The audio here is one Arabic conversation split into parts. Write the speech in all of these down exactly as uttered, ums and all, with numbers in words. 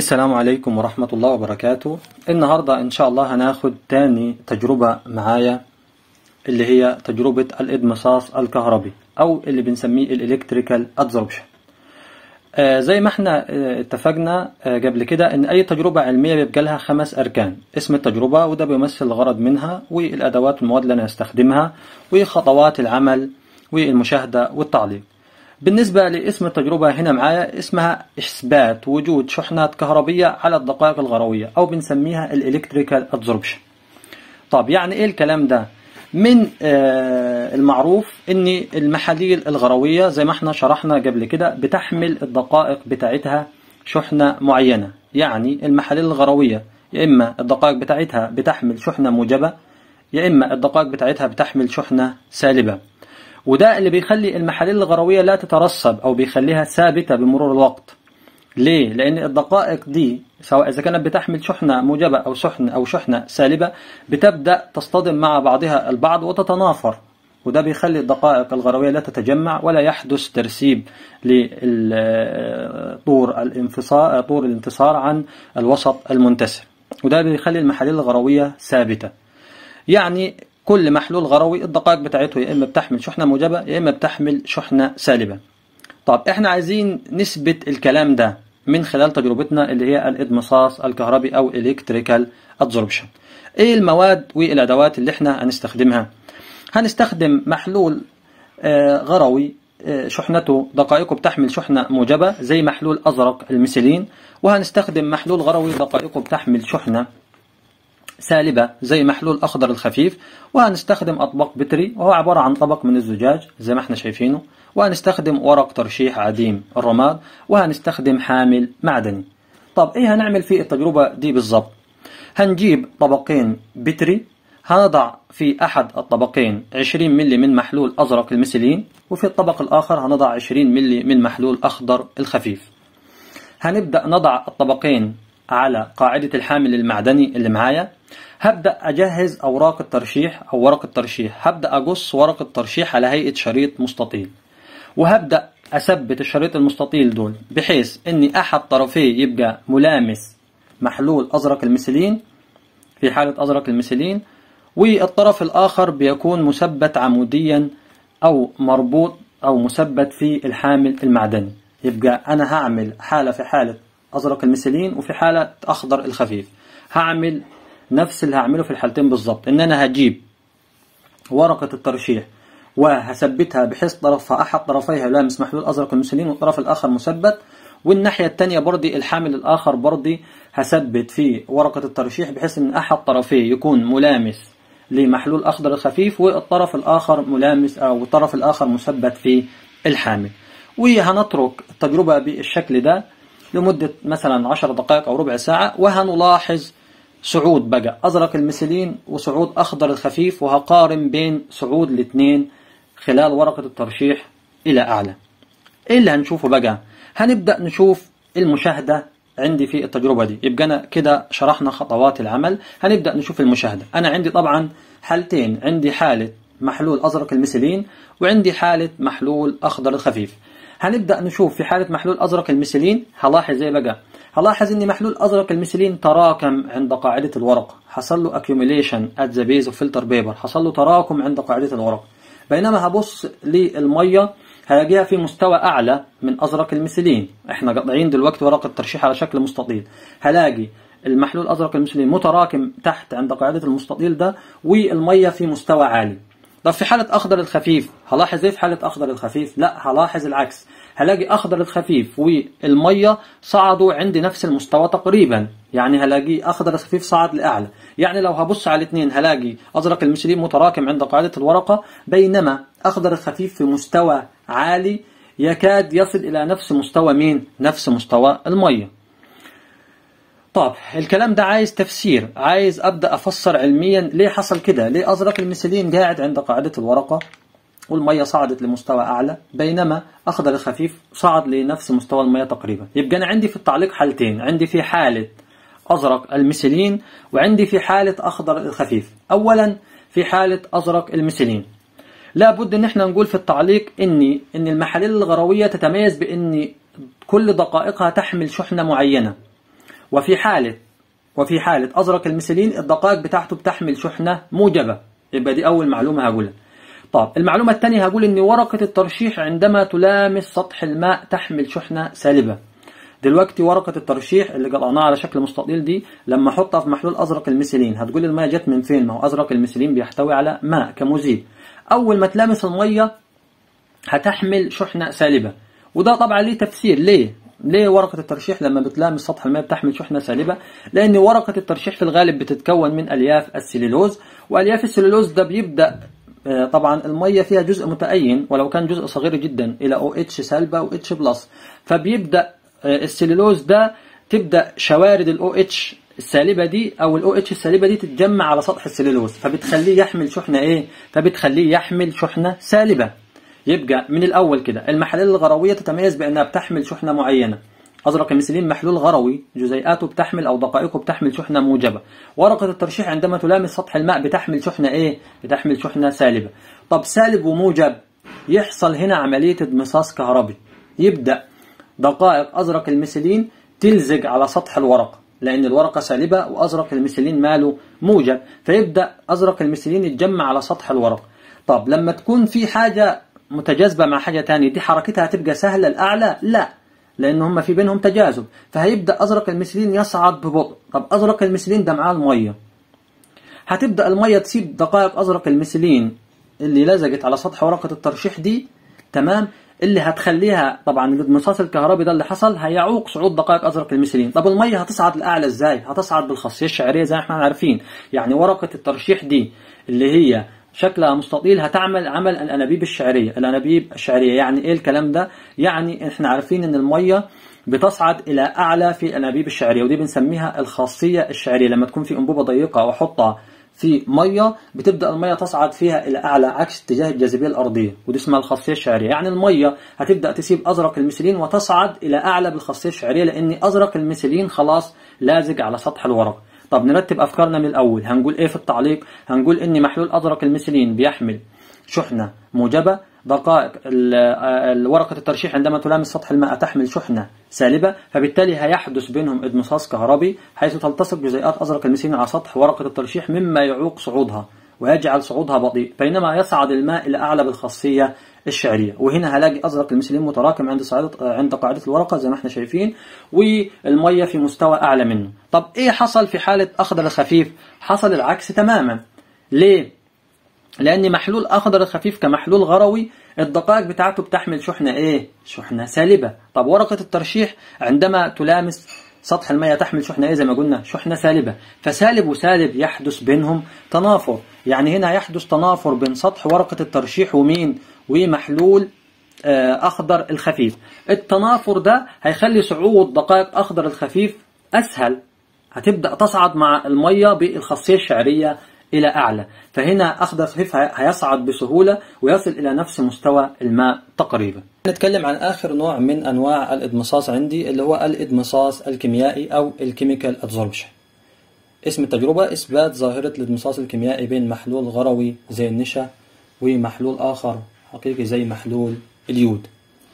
السلام عليكم ورحمة الله وبركاته. النهاردة إن شاء الله هناخد تاني تجربة معايا اللي هي تجربة الإدمصاص الكهربي أو اللي بنسميه الإلكتريكال أدزوربشن. آه زي ما احنا آه اتفقنا آه قبل كده إن أي تجربة علمية بيبقى لها خمس أركان: اسم التجربة وده بيمثل الغرض منها، والأدوات والمواد اللي أنا هستخدمها، وخطوات العمل، والمشاهدة والتعليق. بالنسبة لاسم التجربة هنا معايا اسمها إثبات وجود شحنات كهربية على الدقائق الغروية أو بنسميها الإلكتريكال أدزوربشن. طب يعني إيه الكلام ده؟ من آه المعروف إن المحاليل الغروية زي ما احنا شرحنا قبل كده بتحمل الدقائق بتاعتها شحنة معينة. يعني المحاليل الغروية يا إما الدقائق بتاعتها بتحمل شحنة موجبة، يا إما الدقائق بتاعتها بتحمل شحنة سالبة. وده اللي بيخلي المحاليل الغروية لا تترسب أو بيخليها ثابتة بمرور الوقت. ليه؟ لأن الدقائق دي سواء إذا كانت بتحمل شحنة موجبة أو شحنة أو شحنة سالبة بتبدأ تصطدم مع بعضها البعض وتتنافر، وده بيخلي الدقائق الغروية لا تتجمع ولا يحدث ترسيب لطور الانفصال طور الانتصار عن الوسط المنتسر، وده بيخلي المحاليل الغروية ثابتة. يعني كل محلول غروي الدقائق بتاعته يا إما بتحمل شحنة موجبة يا إما بتحمل شحنة سالبة. طب إحنا عايزين نثبت الكلام ده من خلال تجربتنا اللي هي الإدمصاص الكهربي أو إلكتريكال أدزوربشن. إيه المواد والأدوات اللي إحنا هنستخدمها؟ هنستخدم محلول آه غروي آه شحنته دقائقه بتحمل شحنة موجبة زي محلول أزرق الميثيلين، وهنستخدم محلول غروي دقائقه بتحمل شحنة سالبة زي محلول أخضر الخفيف، وهنستخدم أطباق بتري وهو عبارة عن طبق من الزجاج زي ما احنا شايفينه، وهنستخدم ورق ترشيح عديم الرماد، وهنستخدم حامل معدني. طب ايه هنعمل في التجربة دي بالظبط؟ هنجيب طبقين بتري، هنضع في أحد الطبقين عشرين ملي من محلول أزرق الميثيلين، وفي الطبق الآخر هنضع عشرين ملي من محلول أخضر الخفيف. هنبدأ نضع الطبقين على قاعدة الحامل المعدني اللي معايا. هبدأ أجهز أوراق الترشيح أو ورق الترشيح، هبدأ أقص ورق الترشيح على هيئة شريط مستطيل، وهبدأ أثبت الشريط المستطيل دول بحيث أن أحد طرفيه يبقى ملامس محلول أزرق الميثيلين في حالة أزرق الميثيلين، والطرف الآخر بيكون مثبت عموديا أو مربوط أو مثبت في الحامل المعدني. يبقى أنا هعمل حالة في حالة أزرق الميثيلين وفي حالة أخضر الخفيف، هعمل نفس اللي هعمله في الحالتين بالظبط، إن أنا هجيب ورقة الترشيح وهثبتها بحيث طرفها أحد طرفيها يلامس محلول أزرق الميثيلين والطرف الآخر مثبت، والناحية الثانية برضي الحامل الآخر برضي هثبت في ورقة الترشيح بحيث إن أحد طرفيه يكون ملامس لمحلول أخضر الخفيف والطرف الآخر ملامس أو الطرف الآخر مثبت في الحامل. وهنترك التجربة بالشكل ده لمدة مثلا عشر دقائق أو ربع ساعة، وهنلاحظ صعود بقى أزرق الميثيلين وصعود أخضر الخفيف، وهقارن بين صعود الاثنين خلال ورقة الترشيح إلى أعلى. إيه اللي هنشوفه بقى؟ هنبدأ نشوف المشاهدة عندي في التجربة دي. يبقى أنا كده شرحنا خطوات العمل، هنبدأ نشوف المشاهدة. أنا عندي طبعا حالتين، عندي حالة محلول أزرق الميثيلين وعندي حالة محلول أخضر الخفيف. هنبدأ نشوف في حالة محلول أزرق الميثيلين. هلاحظ ايه بقى؟ هلاحظ ان محلول أزرق الميثيلين تراكم عند قاعدة الورقة، حصل له accumulation at the base of filter paper، حصل له تراكم عند قاعدة الورقة. بينما هبص للمية هلاقيها في مستوى أعلى من أزرق الميثيلين. احنا قاطعين دلوقتي ورقة الترشيح على شكل مستطيل، هلاقي المحلول أزرق الميثيلين متراكم تحت عند قاعدة المستطيل ده، والمية في مستوى عالي. طب في حالة أخضر الخفيف هلاحظ ايه؟ في حالة أخضر الخفيف لا، هلاحظ العكس، هلاقي أخضر الخفيف والمية صعدوا عند نفس المستوى تقريبا. يعني هلاقي أخضر الخفيف صعد لأعلى. يعني لو هبص على الاثنين هلاقي أزرق الميثيلين متراكم عند قاعدة الورقة، بينما أخضر الخفيف في مستوى عالي يكاد يصل إلى نفس مستوى مين؟ نفس مستوى المية. طب الكلام ده عايز تفسير، عايز أبدأ أفسر علميا ليه حصل كده، ليه أزرق الميثيلين قاعد عند قاعدة الورقة والمية صعدت لمستوى أعلى بينما أخضر الخفيف صعد لنفس مستوى المية تقريبا. يبقى أنا عندي في التعليق حالتين، عندي في حالة أزرق الميثيلين وعندي في حالة أخضر الخفيف. أولا في حالة أزرق الميثيلين لابد أن احنا نقول في التعليق إن إن المحاليل الغروية تتميز بأن كل دقائقها تحمل شحنة معينة، وفي حالة وفي حالة أزرق الميثيلين الدقائق بتاعته بتحمل شحنة موجبة. يبقى دي أول معلومة هقولها. طب المعلومة الثانية هقول إن ورقة الترشيح عندما تلامس سطح الماء تحمل شحنة سالبة. دلوقتي ورقة الترشيح اللي قطعناها على شكل مستطيل دي لما احطها في محلول أزرق الميثيلين هتقول المية جت من فين؟ ما هو أزرق الميثيلين بيحتوي على ماء كمذيب. أول ما تلامس المية هتحمل شحنة سالبة، وده طبعا ليه تفسير. ليه؟ ليه ورقة الترشيح لما بتلامس سطح الماء بتحمل شحنة سالبة؟ لأن ورقة الترشيح في الغالب بتتكون من ألياف السليلوز، وألياف السليلوز ده بيبدأ طبعا المية فيها جزء متأين ولو كان جزء صغير جدا إلى او اتش سالبة و اتش بلس، فبيبدأ السليلوز ده تبدأ شوارد الاو اتش السالبة دي أو الاو اتش السالبة دي تتجمع على سطح السليلوز، فبتخليه يحمل شحنة إيه؟ فبتخليه يحمل شحنة سالبة. يبقى من الأول كده المحاليل الغروية تتميز بأنها بتحمل شحنة معينة. أزرق الميثيلين محلول غروي جزيئاته بتحمل أو دقائقه بتحمل شحنة موجبة. ورقة الترشيح عندما تلامس سطح الماء بتحمل شحنة إيه؟ بتحمل شحنة سالبة. طب سالب وموجب يحصل هنا عملية اضمصاص كهربي، يبدأ دقائق أزرق الميثيلين تلزق على سطح الورقة لأن الورقة سالبة وأزرق الميثيلين ماله موجب، فيبدأ أزرق الميثيلين يتجمع على سطح الورقة. طب لما تكون في حاجة متجاذبة مع حاجة تانية دي حركتها هتبقى سهلة الأعلى؟ لا، لأن هم في بينهم تجاذب، فهيبدأ أزرق الميثيلين يصعد ببطء. طب أزرق الميثيلين ده معاه المية، هتبدأ المية تسيب دقائق أزرق الميثيلين اللي لزقت على سطح ورقة الترشيح دي، تمام، اللي هتخليها طبعا الانبساط الكهربي ده اللي حصل هيعوق صعود دقائق أزرق الميثيلين. طب المية هتصعد لأعلى إزاي؟ هتصعد بالخاصية الشعرية زي ما احنا عارفين. يعني ورقة الترشيح دي اللي هي شكلها مستطيل هتعمل عمل الأنابيب الشعرية. الأنابيب الشعرية يعني إيه الكلام ده؟ يعني إحنا عارفين إن المية بتصعد إلى أعلى في الأنابيب الشعرية، ودي بنسميها الخاصية الشعرية. لما تكون في أنبوبة ضيقة وأحطها في مية بتبدأ المية تصعد فيها إلى أعلى عكس اتجاه الجاذبية الأرضية، ودي اسمها الخاصية الشعرية. يعني المية هتبدأ تسيب أزرق الميثيلين وتصعد إلى أعلى بالخاصية الشعرية لأن أزرق الميثيلين خلاص لازق على سطح الورق. طب نرتب أفكارنا من الأول. هنقول إيه في التعليق؟ هنقول إن محلول أزرق الميثيلين بيحمل شحنة موجبة. دقائق ورقة الترشيح عندما تلامس سطح الماء تحمل شحنة سالبة، فبالتالي هيحدث بينهم اضمصاص كهربي حيث تلتصق جزيئات أزرق الميثيلين على سطح ورقة الترشيح مما يعوق صعودها ويجعل صعودها بطيء، بينما يصعد الماء إلى أعلى بالخاصية الشعرية. وهنا هلاقي أزرق الميثيلين متراكم عند عند قاعدة الورقة زي ما احنا شايفين، والمية في مستوى أعلى منه. طب إيه حصل في حالة أخضر الخفيف؟ حصل العكس تماما. ليه؟ لأن محلول أخضر الخفيف كمحلول غروي الدقائق بتاعته بتحمل شحنة إيه؟ شحنة سالبة. طب ورقة الترشيح عندما تلامس سطح المية تحمل شحنة إيه زي ما قلنا؟ شحنة سالبة. فسالب وسالب يحدث بينهم تنافر، يعني هنا يحدث تنافر بين سطح ورقة الترشيح ومين؟ ومحلول أخضر الخفيف. التنافر ده هيخلي صعود دقائق أخضر الخفيف أسهل، هتبدأ تصعد مع المية بالخاصية الشعرية إلى أعلى، فهنا أخضر خفيف هيصعد بسهولة ويصل إلى نفس مستوى الماء تقريبا. نتكلم عن آخر نوع من أنواع الإضمصاص عندي اللي هو الإضمصاص الكيميائي أو الكيميكال أدزوربشن. اسم التجربة إثبات ظاهرة الإضمصاص الكيميائي بين محلول غروي زي النشا ومحلول آخر حقيقي زي محلول اليود.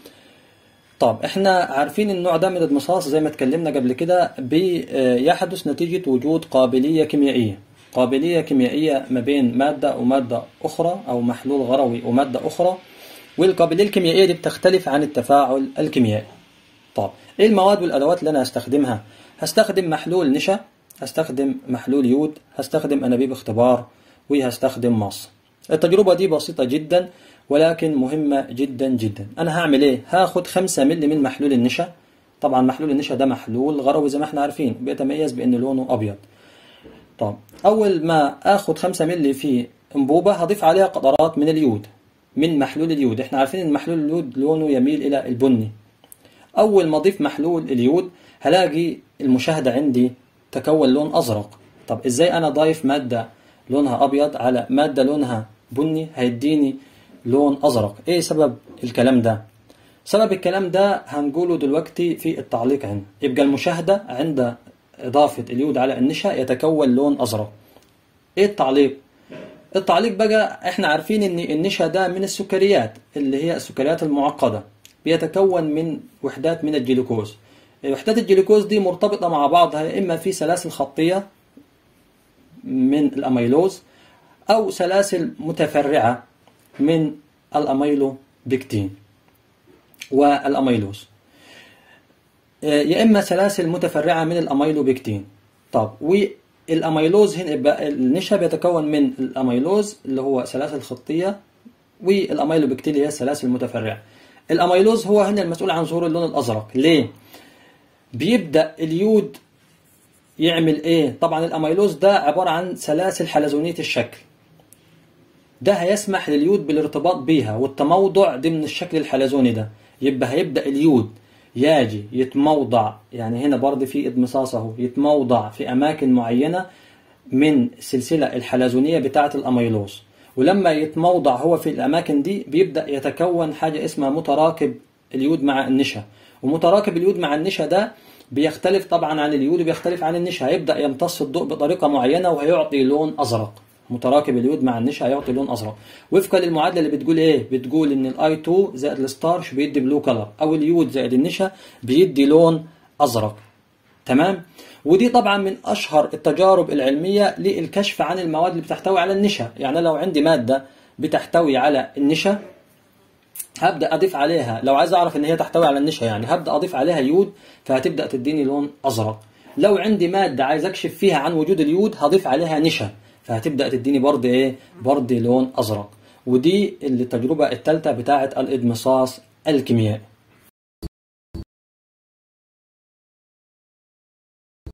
طب احنا عارفين النوع ده من الإضمصاص زي ما اتكلمنا قبل كده بيحدث نتيجة وجود قابلية كيميائية قابلية كيميائية ما بين مادة ومادة أخرى أو محلول غروي ومادة أخرى، والقابلية الكيميائية دي بتختلف عن التفاعل الكيميائي. طب إيه المواد والأدوات اللي أنا هستخدمها؟ هستخدم محلول نشا، هستخدم محلول يود، هستخدم أنابيب اختبار، وهستخدم ماص. التجربة دي بسيطة جدا ولكن مهمة جدا جدا. أنا هعمل إيه؟ هاخد خمسة ملي من محلول النشا. طبعا محلول النشا ده محلول غروي زي ما احنا عارفين، بيتميز بأن لونه أبيض. طب أول ما آخد خمسة ملي في أنبوبة هضيف عليها قطرات من اليود من محلول اليود. احنا عارفين ان محلول اليود لونه يميل إلى البني. أول ما أضيف محلول اليود هلاقي المشاهدة عندي تكون لون أزرق. طب إزاي أنا ضايف مادة لونها أبيض على مادة لونها بني هيديني لون أزرق؟ إيه سبب الكلام ده؟ سبب الكلام ده هنقوله دلوقتي في التعليق هنا. يبقى المشاهدة عند إضافة اليود على النشا يتكون لون أزرق. إيه التعليق؟ التعليق بقى إحنا عارفين إن النشا ده من السكريات اللي هي السكريات المعقدة، بيتكون من وحدات من الجلوكوز. وحدات الجلوكوز دي مرتبطة مع بعضها يا إما في سلاسل خطية من الأميلوز أو سلاسل متفرعة من الأميلوبكتين والأميلوز، يا إما سلاسل متفرعة من الأميلوبكتين. طب والأميلوز هنا النشا بيتكون من الأميلوز اللي هو سلاسل خطية والأميلوبكتين اللي هي السلاسل المتفرعة. الأميلوز هو هنا المسؤول عن ظهور اللون الأزرق. ليه؟ بيبدأ اليود يعمل إيه؟ طبعا الأميلوز ده عبارة عن سلاسل حلزونية الشكل، ده هيسمح لليود بالارتباط بيها والتموضع ضمن الشكل الحلزوني ده. يبقى هيبدأ اليود ياجي يتموضع، يعني هنا برضه في إدمصاص اهو، يتموضع في أماكن معينة من السلسلة الحلزونية بتاعة الأميلوز، ولما يتموضع هو في الأماكن دي بيبدأ يتكون حاجة اسمها متراكب اليود مع النشا. ومتراكب اليود مع النشا ده بيختلف طبعا عن اليود وبيختلف عن النشا، هيبدأ يمتص الضوء بطريقة معينة وهيعطي لون أزرق. متراكب اليود مع النشا هيعطي لون أزرق وفقا للمعادلة اللي بتقول إيه؟ بتقول إن الآي اتنين زائد الستارش بيدي بلو كلر، أو اليود زائد النشا بيدي لون أزرق. تمام؟ ودي طبعا من أشهر التجارب العلمية للكشف عن المواد اللي بتحتوي على النشا. يعني لو عندي مادة بتحتوي على النشا هبدأ أضيف عليها، لو عايز أعرف إن هي تحتوي على النشا يعني هبدأ أضيف عليها يود فهتبدأ تديني لون أزرق. لو عندي مادة عايز أكشف فيها عن وجود اليود هضيف عليها نشا فهتبدأ تديني برضه إيه؟ برضه لون أزرق. ودي التجربة الثالثة بتاعة الإدمصاص الكيميائي.